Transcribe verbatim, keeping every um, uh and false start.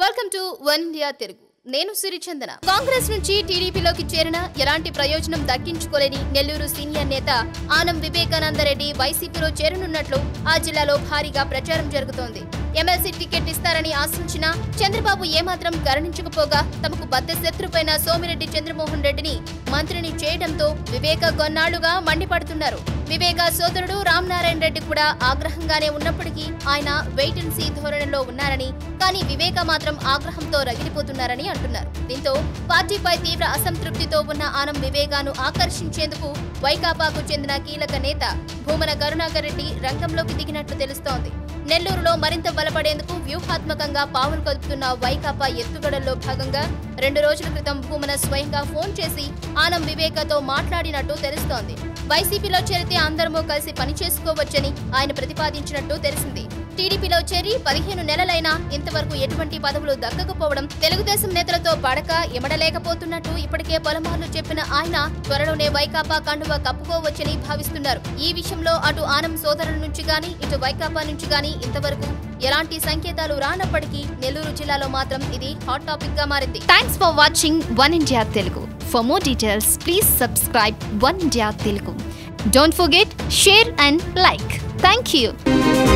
Welcome to one India Telugu. నేను సిరిచందన. కాంగ్రెస్ నుంచి టీడీపీలోకి చేరిన ఎలాంటి ప్రయోజనం దక్కించుకోలేని నెల్లూరు సీనియర్ నేత ఆనం వివేకానందరెడ్డి వైసీపీలో చేరనున్నట్లు ఆ జిల్లాలో భారీగా ప్రచారం జరుగుతోంది. ఎమ్మెల్సీ టికెట్ ఇస్తారని ఆశించిన చంద్రబాబు ఏమాత్రం కరుణించకపోగా తమకు బద్ద శత్రుపైన సోమిరెడ్డి చంద్రమోహన్ రెడ్డిని మంత్రిని చేయడంతో వివేక కొన్నాళ్లుగా మండిపడుతున్నారు. వివేక సోదరుడు రామనారాయణ రెడ్డి కూడా ఆగ్రహంగానే ఉన్నప్పటికీ ఆయన వెయిట్ అండ్ సీ ధోరణిలో ఉన్నారని, కానీ వివేక మాత్రం ఆగ్రహంతో రగిలిపోతున్నారని అంటున్నారు. దీంతో పార్టీపై తీవ్ర అసంతృప్తితో ఉన్న ఆనం వివేకాను ఆకర్షించేందుకు వైకాపాకు చెందిన కీలక నేత భూమన కరుణాకర్ రెడ్డి రంగంలోకి దిగినట్లు తెలుస్తోంది. నెల్లూరులో మరింత బలపడేందుకు వ్యూహాత్మకంగా పావులు కదుపుతున్న వైకాపా ఎత్తుగడల్లో భాగంగా రెండు రోజుల క్రితం భూమన స్వయంగా ఫోన్ చేసి ఆనం వివేకతో మాట్లాడినట్టు తెలుస్తోంది. వైసీపీలో చేరితే అందరమూ కలిసి పనిచేసుకోవచ్చని ఆయన ప్రతిపాదించినట్టు తెలిసింది. టీడీపీలో చేరి పదిహేను నెలలైనా ఇంతవరకు ఎటువంటి పదవులు దక్కకపోవడం, తెలుగుదేశం నేతలతో పడక ఎమడలేకపోతున్నట్టు ఇప్పటికే పలుమార్లు చెప్పిన ఆయన త్వరలోనే వైకాపా కండువా కప్పుకోవచ్చని భావిస్తున్నారు. ఈ విషయంలో అటు ఆనం సోదరుల నుంచి గాని ఇటు వైకాపా నుంచి గాని ఇంతవరకు ఎలాంటి సంకేతాలు రానప్పటికీ నెల్లూరు జిల్లాలో మాత్రం ఇది హాట్ టాపిక్ గా మారింది. Thanks for watching one India Telugu. For more details please subscribe one India Telugu. Don't forget, share and like. Thank you.